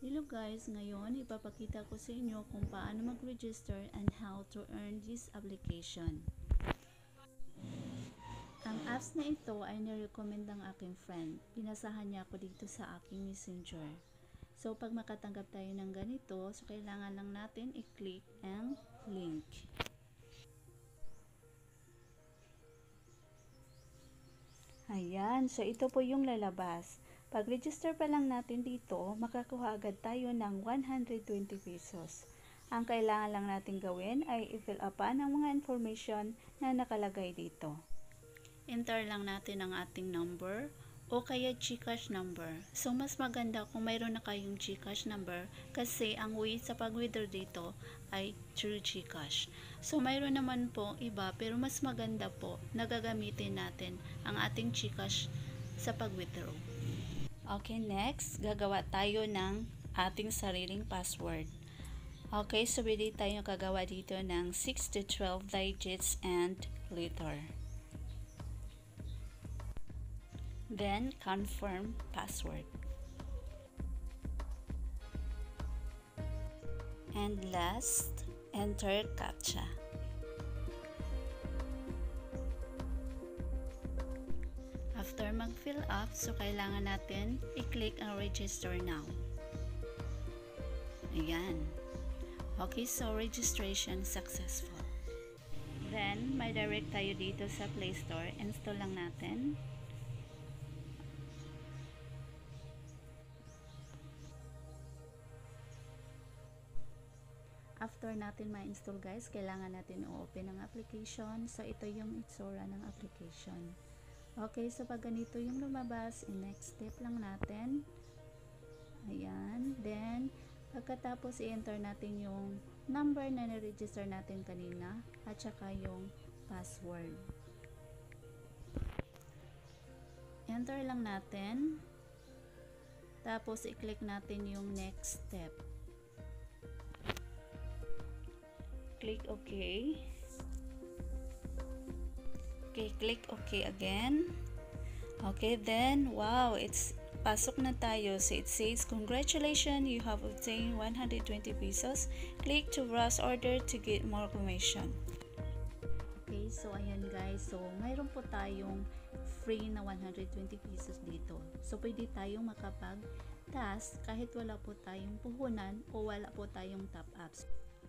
Hello guys, ngayon ipapakita ko sa inyo kung paano mag-register and how to earn this application. Ang apps na ito ay nirecommend ng aking friend. Pinasahan niya ako dito sa aking messenger. So pag makatanggap tayo ng ganito, so kailangan lang natin i-click ang link. Ayan, so ito po yung lalabas. Pag-register pa lang natin dito, makakuha agad tayo ng 120 pesos. Ang kailangan lang natin gawin ay i-fill upan ang mga information na nakalagay dito. Enter lang natin ang ating number o kaya GCash number. So mas maganda kung mayroon na kayong GCash number kasi ang way sa pag-withdraw dito ay through GCash. So mayroon naman po iba pero mas maganda po na gagamitin natin ang ating GCash sa pag-withdraw. Okay, next, gagawa tayo ng ating sariling password. Okay, so pwede tayo gagawa dito ng 6 to 12 digits and letter. Then, confirm password. And last, enter CAPTCHA. After mag-fill up, so kailangan natin i-click ang register now. Ayan. Okay, so registration successful. Then, may direct tayo dito sa Play Store. Install lang natin. After natin ma-install guys, kailangan natin i-open ang application. So, ito yung itsura ng application. Okay, so pag ganito yung lumabas, next step lang natin. Ayan. Then, pagkatapos i-enter natin yung number na na-register natin kanina at saka yung password. Enter lang natin. Tapos, i-click natin yung next step. Click OK. Okay, click OK again. Okay, then, wow, it's pasok na tayo. So, it says, congratulations, you have obtained 120 pesos. Click to browse order to get more commission. Okay, so, ayan guys. So, mayroon po tayong free na 120 pesos dito. So, pwede tayong makapag-task kahit wala po tayong puhunan o wala po tayong top-ups.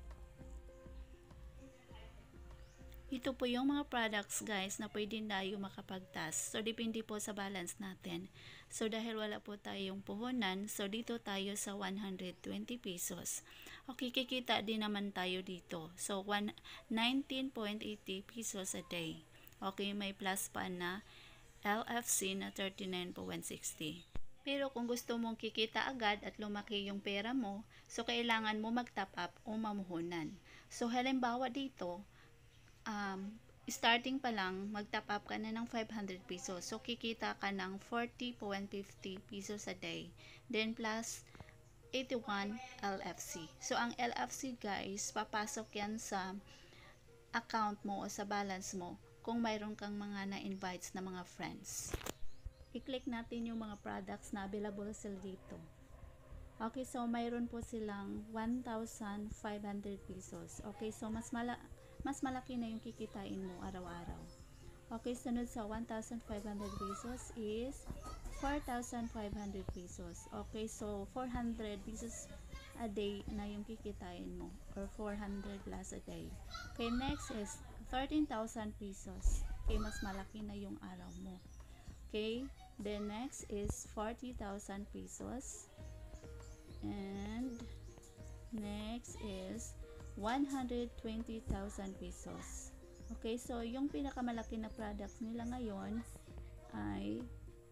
Ito po yung mga products guys na pwede tayo makapag-task. So, depende po sa balance natin. So, dahil wala po tayong puhunan, so dito tayo sa 120 pesos. Okay, kikita din naman tayo dito. So, 19.80 pesos a day. Okay, may plus pa na LFC na 39.60. Pero kung gusto mong kikita agad at lumaki yung pera mo, so kailangan mo mag-top up o mamuhunan. So, halimbawa dito, starting pa lang, mag-top up ka na ng 500 pesos. So, kikita ka ng 40.50 pesos a day. Then, plus 81 LFC. So, ang LFC guys, papasok yan sa account mo o sa balance mo kung mayroon kang mga na-invites na mga friends. I-click natin yung mga products na available sila dito. Okay, so mayroon po silang 1,500 pesos. Okay, so mas malaki na yung kikitain mo araw-araw. Okay, sunod sa 1,500 pesos is 4,500 pesos. Okay, so 400 pesos a day na yung kikitain mo or 400 plus a day. Okay, next is 13,000 pesos. Okay, mas malaki na yung araw mo. Okay, then next is 40,000 pesos. And next is 120,000 pesos. Okay, so yung pinakamalaki na products nila ngayon ay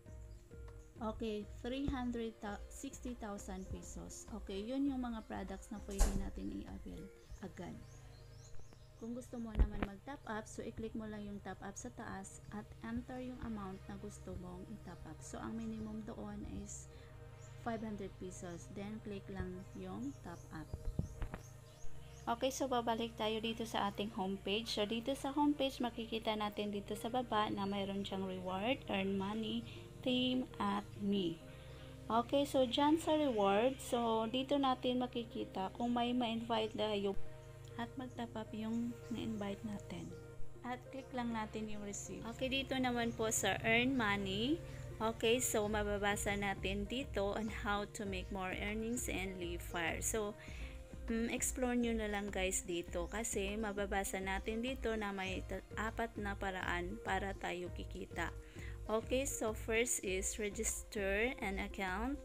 360,000 pesos. Okay, yun yung mga products na pwede natin i-avail agad. Kung gusto mo naman mag-top up, so i-click mo lang yung top up sa taas at enter yung amount na gusto mong i-top up. So ang minimum doon is 500 pesos. Then, click lang yung top up. Okay, so babalik tayo dito sa ating homepage. So, dito sa homepage, makikita natin dito sa baba na mayroon siyang reward, earn money, team, at me. Okay, so dyan sa reward, so dito natin makikita kung may ma-invite tayo at mag-top up yung na-invite natin. At click lang natin yung receive. Okay, dito naman po sa Earn Money. Okay, so mababasa natin dito on how to make more earnings and Leefire. So, explore nyo na lang guys dito kasi mababasa natin dito na may 4 na paraan para tayo kikita. Okay, so first is register an account.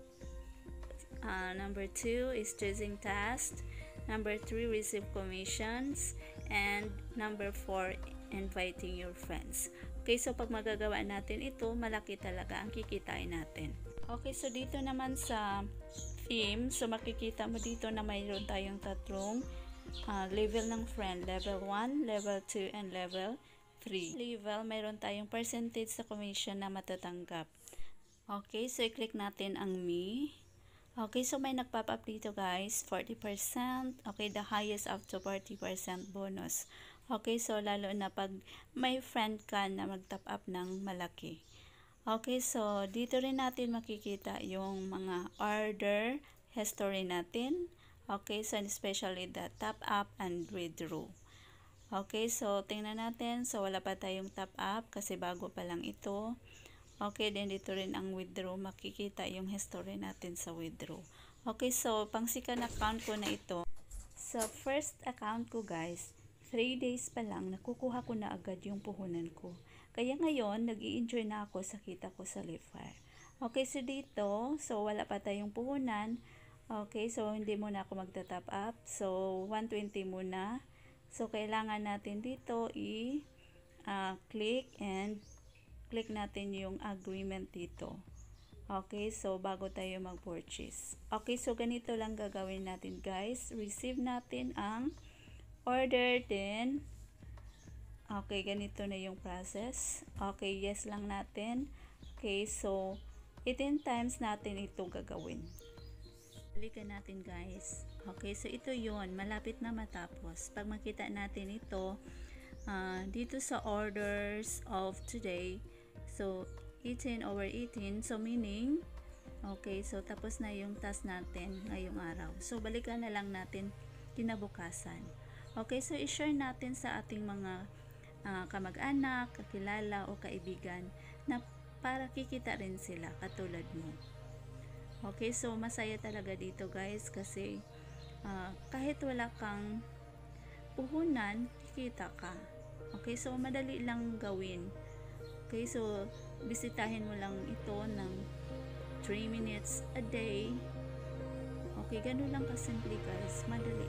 Number 2 is choosing task. Number 3, receive commissions. And number 4, inviting your friends. Okay, so pag magagawa natin ito, malaki talaga ang kikitain natin. Okay, so dito naman sa theme, so makikita mo dito na mayroon tayong tatlong level ng friend. Level 1, level 2, and level 3. Level, mayroon tayong percentage sa commission na matatanggap. Okay, so i-click natin ang me. Okay, so may nagpop up dito guys, 40%. Okay, the highest up to 40% bonus. Okay, so lalo na pag may friend ka na mag-top up ng malaki. Okay, so dito rin natin makikita yung mga order history natin. Okay, so especially the top up and withdraw. Okay, so tingnan natin. So wala pa tayong top up kasi bago pa lang ito. Okay, then dito rin ang withdraw. Makikita yung history natin sa withdraw. Okay, so pang second account ko na ito. Sa first account ko guys, 3 days pa lang nakukuha ko na agad yung puhunan ko. Kaya ngayon, nag-i-enjoy na ako sa kita ko sa Leefire. Okay, so dito, so wala pa tayong puhunan. Okay, so hindi muna ako magta-top up. So 120 muna. So kailangan natin dito click and click natin yung agreement dito. Okay, so bago tayo mag-purchase. Okay, so ganito lang gagawin natin guys. Receive natin ang order, then okay, ganito na yung process. Okay, yes lang natin. Okay, so 18 times natin ito gagawin. Balikan natin guys. Okay, so ito yun, malapit na matapos. Pag makita natin ito dito sa orders of today, so 18/18, so meaning okay, so tapos na yung task natin ngayong araw. So balikan na lang natin kinabukasan. Okay, so i-share natin sa ating mga kamag-anak, kakilala o kaibigan na para kikita rin sila katulad mo. Okay, so masaya talaga dito guys kasi kahit wala kang puhunan, kikita ka. Okay, so madali lang gawin. Okay, so bisitahin mo lang ito ng 3 minutes a day. Okay, ganun lang kasimple guys, madali